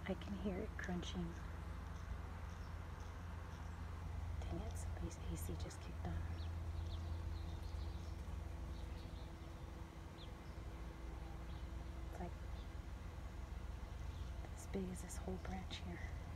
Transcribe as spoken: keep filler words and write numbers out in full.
I can hear it crunching. Dang it, somebody's A C just kicked on. It's like as big as this whole branch here.